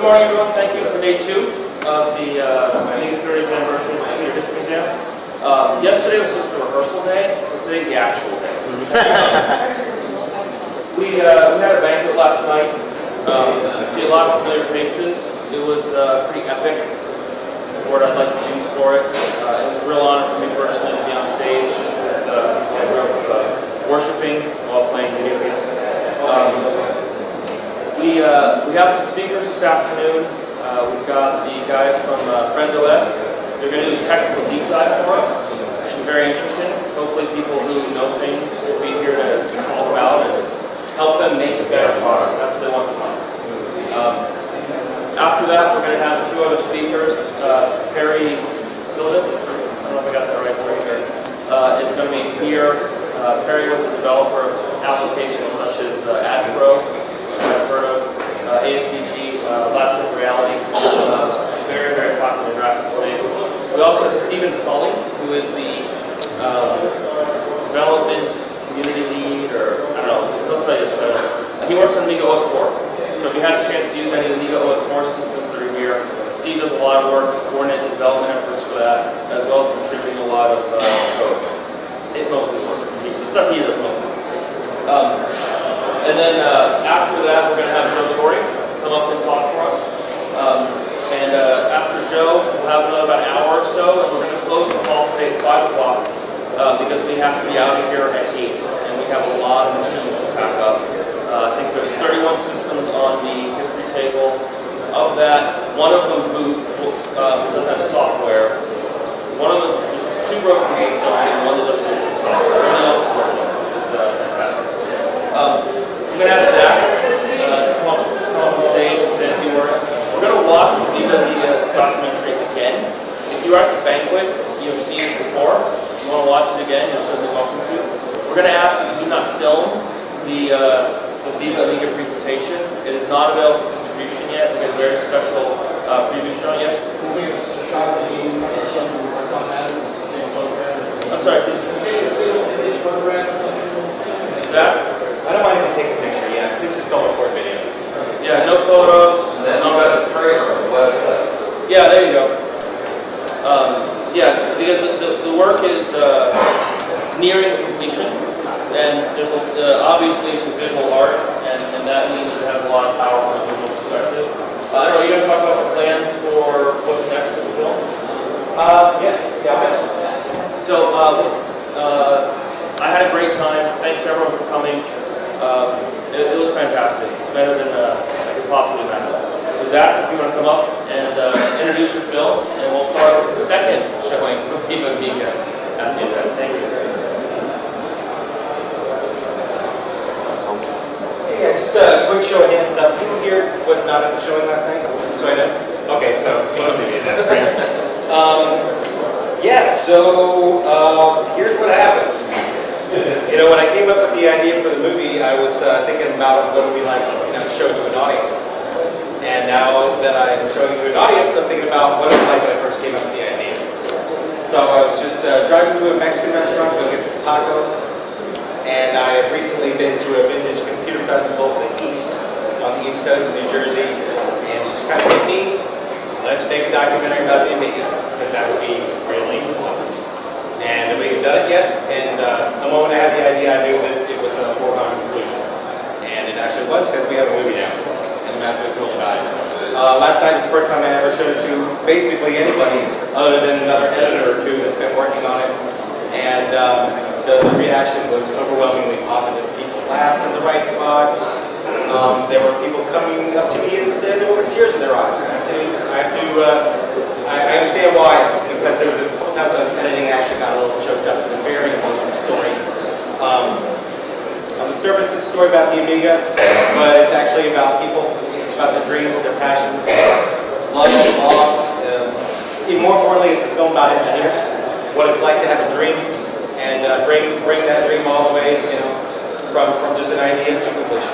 Good morning, everyone. Thank you for day 2 of the Amiga 30th anniversary Computer History Museum. Yesterday was just the rehearsal day, so today's the actual day. We had a banquet last night. See a lot of familiar faces. It was pretty epic. That's the word I'd like to use for it. It was a real honor for me personally to be on stage with a group worshiping while playing video games. We have some speakers this afternoon. We've got the guys from FriendOS. They're going to do a technical deep dive for us. It should be very interesting. Hopefully people who know things will be here to talk about and help them make a better product. That's what they want from us. After that, we're going to have a few other speakers. Perry Phillips, I don't know if I got that right, sorry, here, is going to be here. Perry was a developer of applications such as AdPro, I've heard of, ASDG, Last Step Reality, very, very popular in the graphics space. We also have Stephen Sully, who is the development community lead, or I don't know, he'll tell you this better. He works on Amiga OS 4, so if you had a chance to use any Amiga OS 4 systems that are here, Steve does a lot of work to coordinate the development efforts for that, as well as contributing a lot of code. It mostly works. The stuff he does mostly. And then after that, we're going to have Joe Torrey come up and talk for us. After Joe, we'll have about an hour or so, and we're going to close the hall today at 5 o'clock because we have to be out of here at 8, and we have a lot of machines to pack up. I think there's 31 systems on the history table. Of that, one of them boots, does have software. One of them, there's 2 broken systems, and one that doesn't boot software. Everything else is working. It's fantastic. I'm going to ask Zach to come up on stage and say a few words. We're going to watch the Viva Amiga documentary again. If you are at the banquet, you have seen this before. If you want to watch it again, you're certainly welcome to. We're going to ask that you do not film the Viva Amiga presentation. It is not available for distribution yet. We have a very special preview show. Yes? Can we have a shot of the something work on that? It's the same photograph. I'm sorry, please. Maybe a single image photograph or something. Zach? I don't mind if you take a picture, yeah. Please just don't record video. Yeah, no photos. And then you got the trailer on the website. Yeah, there you go. Yeah, because the work is nearing completion, and there's obviously it's a visual art, and that means it has a lot of power from a visual perspective. I don't know, are you going to talk about the plans for what's next in the film? Yeah, I'll mention that. So, I had a great time. Thanks everyone for coming. It was fantastic. Better than I could possibly imagine. So Zach, if you want to come up and introduce your film, and we'll start with the second showing of Viva Amiga at the event. Thank you. Yeah, just a quick show of hands. People here was not at the showing last night, so I know. Okay, so that's great. Yeah, so here's what happened. You know, when I came up with the idea for the movie, I was thinking about what it would be like, you know, to show it to an audience. And now that I'm showing it to an audience, I'm thinking about what it was like when I first came up with the idea. So I was just driving to a Mexican restaurant to go get some tacos. And I have recently been to a vintage computer festival on the East Coast of New Jersey. And just kind of hit me, let's make a documentary about the Amiga, because that would be really awesome. And we haven't done it yet, and the moment I had the idea, I knew that it was a foregone conclusion. And it actually was, because we have a movie now, and I'm absolutely thrilled about it. Last night was the first time I ever showed it to basically anybody, other than another editor or two that's been working on it. And so the reaction was overwhelmingly positive. People laughed in the right spots. There were people coming up to me and there were tears in their eyes. I understand why, because there was sometimes I was editing, I actually got a little choked up. It's a very emotional story. On the surface, it's a story about the Amiga, but it's actually about people. It's about their dreams, their passions, love, loss. Even more importantly, it's a film about engineers. What it's like to have a dream and bring that dream all the way, you know, from just an idea to completion.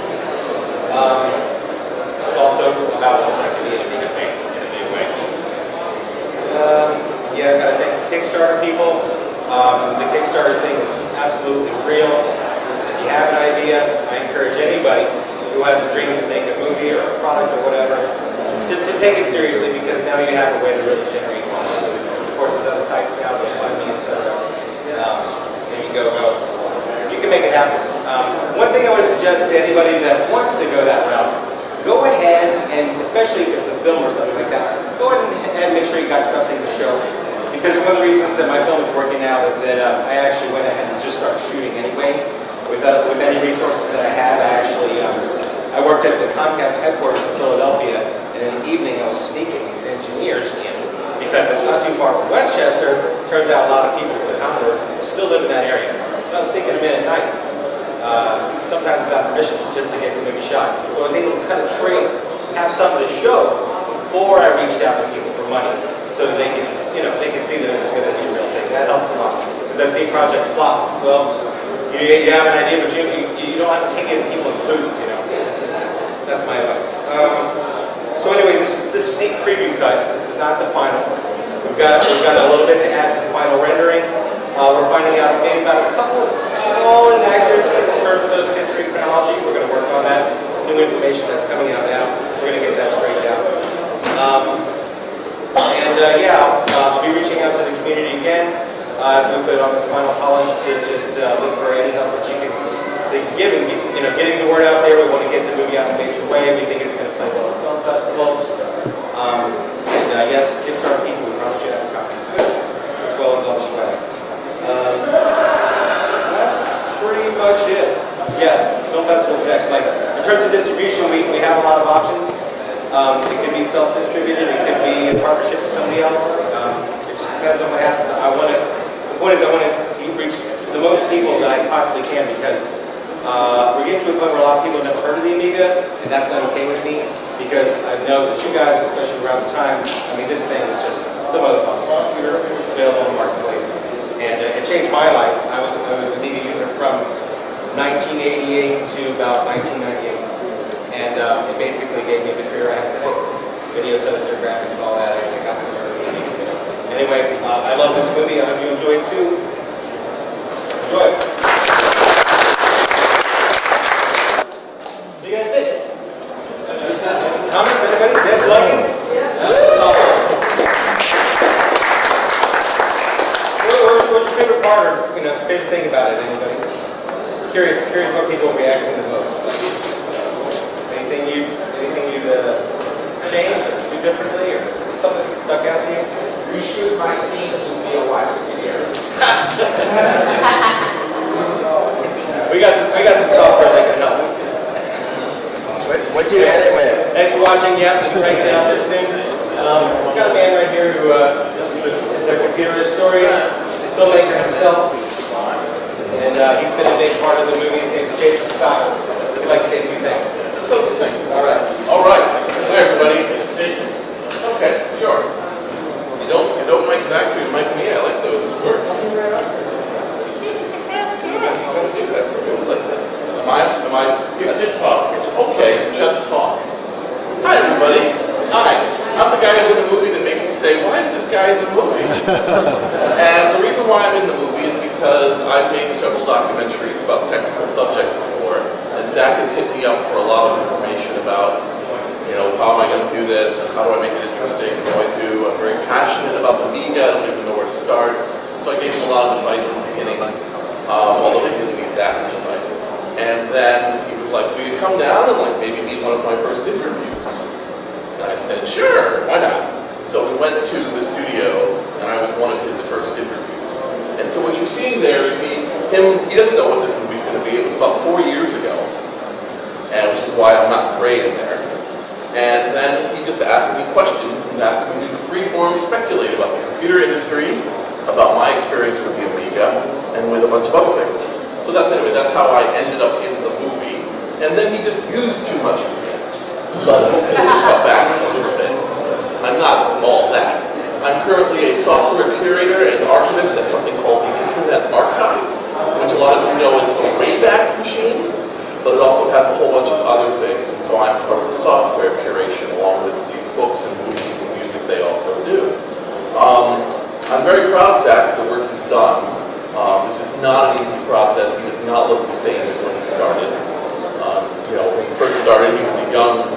It's also about what it's like to be an Amiga fan in a new way. Yeah, I gotta thank the Kickstarter people. The Kickstarter thing is absolutely real. If you have an idea, I encourage anybody who has a dream to make a movie or a product or whatever, take it seriously because now you have a way to really generate funds. So, of course, there's other sites now, but find me, etc. There you go. You can make it happen. One thing I would suggest to anybody that wants to go that route, go ahead and, especially if it's a film or something like that, go ahead and make sure you got something to show. Because one of the reasons that my film is working out is that I actually went ahead and just started shooting anyway. With any resources that I have, I worked at the Comcast headquarters in Philadelphia, and in the evening I was sneaking these engineers in because it's not too far from Westchester. Turns out a lot of people from the Commodore still live in that area. So I was sneaking them in at night, sometimes without permission, just to get the movie shot. So I was able to cut a trailer, have something to show before I reached out to people for money, so that they can, they can see that it was going to be a real thing. That helps a lot because I've seen projects flop. Well, you have an idea, but you don't have to pick in people's foods. That's my advice. So anyway, this sneak preview cut. This is not the final. We've got a little bit to add some final rendering. We're finding out maybe about a couple of small inaccuracies in terms of history chronology. We're going to work on that. New information that's coming out now. We're going to get that straightened out. I'll be reaching out to the community again. We've been on this final polish to just look for any help that you can give and getting the word out there. We want to get the movie out in a major way. We think it's going to play well at film festivals. Yes, Kickstarter people, we probably should have copies soon, as well as on the swag. That's pretty much it. Yeah, film festivals next. Like in terms of distribution, we have a lot of options. It could be self-distributed. It could be in partnership with somebody else. It just depends on what happens. The point is I want to reach the most people that I possibly can because we're getting to a point where a lot of people have never heard of the Amiga, and that's not okay with me because I know that you guys, especially around the time, I mean, this thing is just the most awesome computer available in the marketplace. And it changed my life. I was an Amiga user from 1988 to about 1998. And it basically gave me the career I have today. Video toaster, graphics, all that. I got me started with Amiga. So anyway, I love this movie. I hope you enjoy it too. Enjoy it. What do you guys think? Comments? Anybody? Yeah, liking? What's your favorite part or favorite thing about it? Anybody? Just curious what people react to the most. Anything you'd change or do differently or something that stuck out to you? Reshoot my scenes would be a lot skinnier. We got some software that can help. What you edit with? Thanks for watching. Yeah, we'll check it out there soon. We've got a man right here who is a computer historian, filmmaker himself, and he's been a big part of the movie. His name's Jason Scott. We'd like to say a few things. All right. Hi, everybody. Okay, sure. You don't mic Zach, you mic me. I like those words. Am I? Just talk. Okay, just talk. Hi, everybody. Hi. I'm the guy who's in the movie that makes you say, why is this guy in the movie? And the reason why I'm in the movie is because I've made several documentaries about technical subjects before, and Zach had hit me up for a lot of information about, how am I going to do this? How do I make it interesting? What do I do? I'm very passionate about the Amiga. I don't even know where to start. So I gave him a lot of advice in the beginning, although he didn't need that much advice. And then he was like, will you come down and maybe meet one of my first interviews? And I said, sure, why not? So we went to the studio, and I was one of his first interviews. And so what you're seeing there is he doesn't know what this movie's going to be. It was about 4 years ago, and which is why I'm not great in there. And then he just asked me questions and asked me to freeform speculate about the computer industry, about my experience with the Amiga, and with a bunch of other things. So that's how I ended up in the movie. And then he just used too much of me. But hopefully cut back a little bit. I'm not all that. I'm currently a software curator and archivist at something called the Internet Archive, which a lot of you know is the Wayback Machine, but it also has a whole bunch of other things. And so I'm part of the software curation along with the books and movies and music they also do. I'm very proud of Zach for the work he's done. This is not an easy process. He does not look the same as when he started. When he first started, he was a young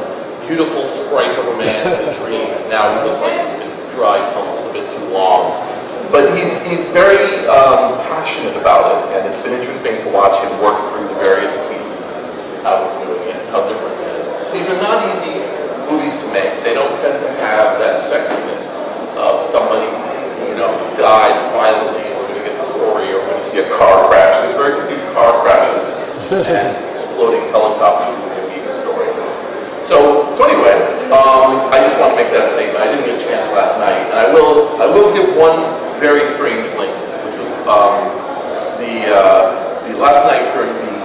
beautiful sprite of a man in a dream. Now he looks like he's been dry tumbled a bit too long. But he's very passionate about it, and it's been interesting to watch him work through the various pieces, how he's doing it, how different it is. These are not easy movies to make. They don't tend to have that sexiness of somebody, you know, died violently, and we're going to get the story, or we're going to see a car crash. There's very few car crashes and exploding helicopters in the Amiga story. So anyway, I just want to make that statement. I didn't get a chance last night, and I will give one very strange link, which was the last night during the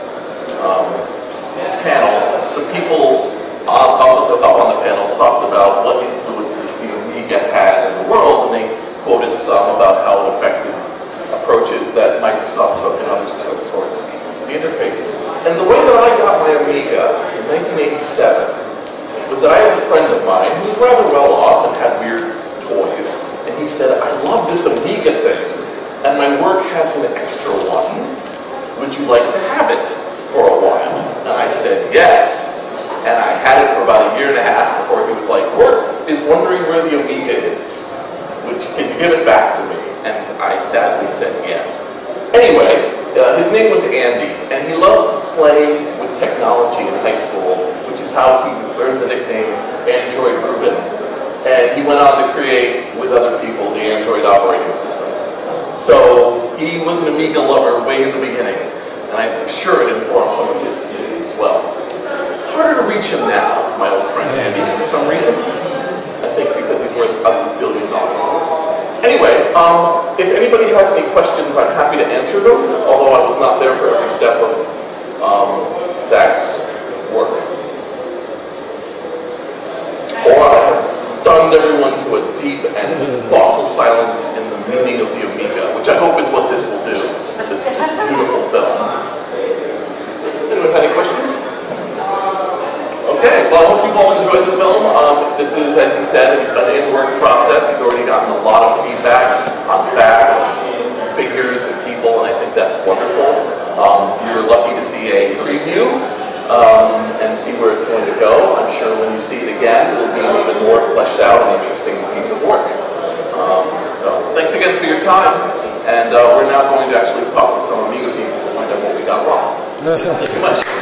panel, the people up on the panel talked about what influences the Amiga had in the world, and they quoted some about how it affected approaches that Microsoft took and others took towards the interfaces. And the way that I got my Amiga in 1987 was that I had a friend of mine who was rather well off and had weird toys. And he said, I love this Amiga thing, and my work has an extra one. Would you like to have it for a while? And I said, yes. And I had it for about a year and a half before he was like, work is wondering where the Amiga is. Can you give it back to me? And I sadly said yes. Anyway, his name was Andy, and he loved to play with technology in high school, which is how he earned the nickname Android Reuben. And he went on to create, with other people, the Android operating system. So he was an Amiga lover way in the beginning, and I'm sure it informed some of his decisions as well. It's harder to reach him now, my old friend Andy, for some reason. I think because he's worth $1 billion. Anyway, if anybody has any questions, I'm happy to answer them, although I was not there for every step of Zach's work. Or I have stunned everyone to a deep and thoughtful silence in the meaning of the Amiga, which I hope is what this will do, this beautiful film. Anyone have any questions? Okay, well I hope you've all enjoyed the film. This is, as he said, an in-work process. He's already gotten a lot of feedback on facts, figures, and people, and I think that's wonderful. You're lucky to see a preview and see where it's going to go. I'm sure when you see it again, it'll be an even more fleshed out and interesting piece of work. So thanks again for your time, and we're now going to actually talk to some Amiga people to find out what we got wrong. Thank you much.